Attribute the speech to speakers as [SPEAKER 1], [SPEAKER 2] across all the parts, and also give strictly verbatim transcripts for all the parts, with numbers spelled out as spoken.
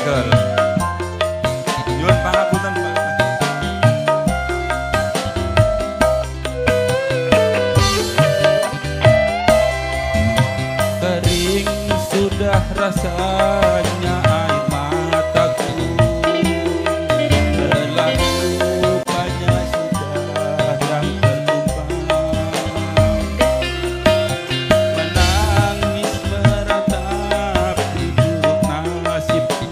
[SPEAKER 1] Betul. Nyuwun pangapunten, Pak. Kering sudah rasanya air mataku, terlalu banyak sudah yang tertumpah, menangis meratap di buruk nasibku,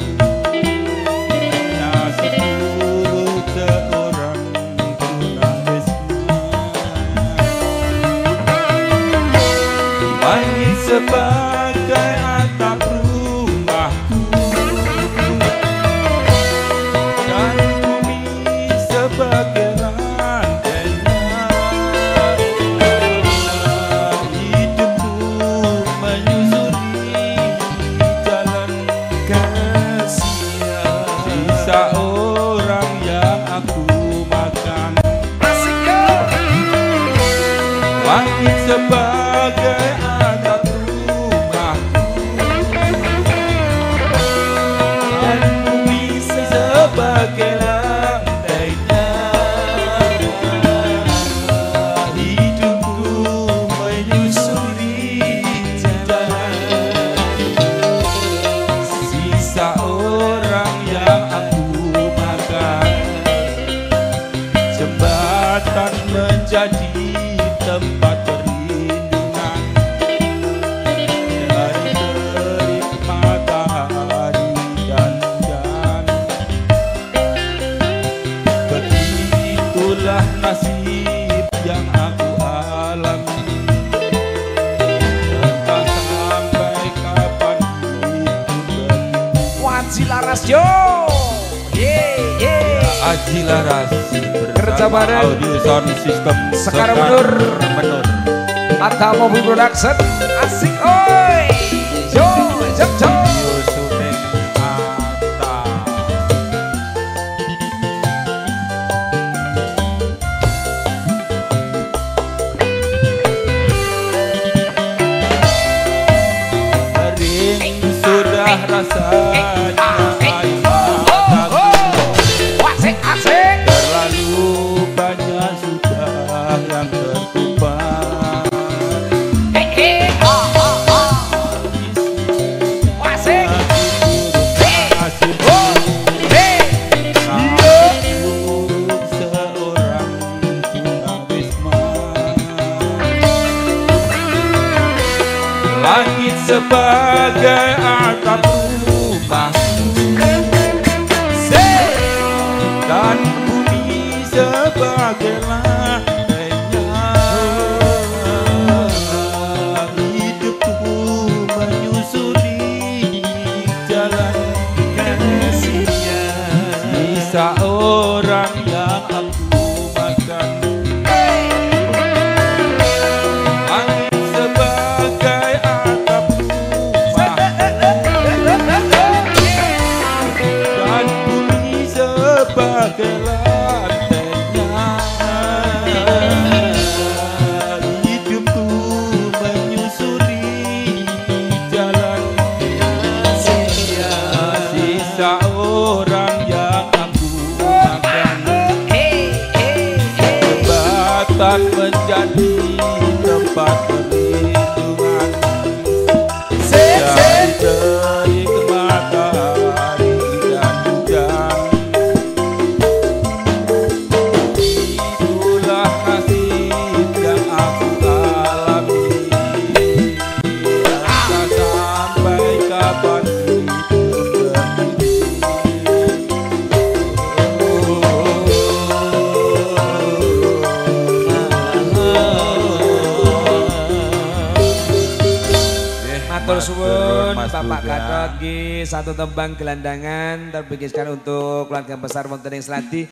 [SPEAKER 1] nasib buruk seorang tunawisma. Langit sebagai atap rumahku dan bumi sebagai lantainya. Hidupku menyusuri jalan kasihan, sisa orang yang aku makan. Langit sebagai atap rumahku dan bumi sebagai lantainya. Hidupku menyusuri jalan, sisa orang yang aku makan. Jembatan menjadi tempat perlindungan dari terik matahari dan hujan. Begitulah nasib yang aku alami, entah sampai kapan itu begini.
[SPEAKER 2] Waji Laras yo. Ye ye.
[SPEAKER 1] Aji Laras
[SPEAKER 2] Kerja
[SPEAKER 1] bersama
[SPEAKER 2] bareng
[SPEAKER 1] Audio Sound System
[SPEAKER 2] Sekar Menur.
[SPEAKER 1] Menur.
[SPEAKER 2] Mata Mobil Production. Asik oi. Yo, jep jep.
[SPEAKER 1] Video syuting Atta. Kering sudah rasanya air mataku,
[SPEAKER 2] Asik asik.
[SPEAKER 1] terlalu banyak sudah yang tertumpah.
[SPEAKER 2] Eh eh. Oh oh oh. Asik.
[SPEAKER 1] Nasib
[SPEAKER 2] Oh. Eh.
[SPEAKER 1] buruk seorang tunawisma. Langit sebagai atap rumah dan bumi sebagai lantainya. Hidupku menyusuri jalan kasihan, sisa orang yang aku makan. Langit sebagai atap rumah dan bumi sebagai lantainya. Hidupku menyusuri jalan kasihan, sisa orang yang aku makan. Jembatan menjadi tempat perlindungan dari terik matahari dan hujan. Itulah nasib yang aku alami, entah sampai kapan hidup begini.
[SPEAKER 2] Matur suwun
[SPEAKER 1] Mas
[SPEAKER 2] Bapak
[SPEAKER 1] Buga.
[SPEAKER 2] Gatot nggih satu tembang gelandangan terbikiskan untuk keluarga besar wonten ing Sladi.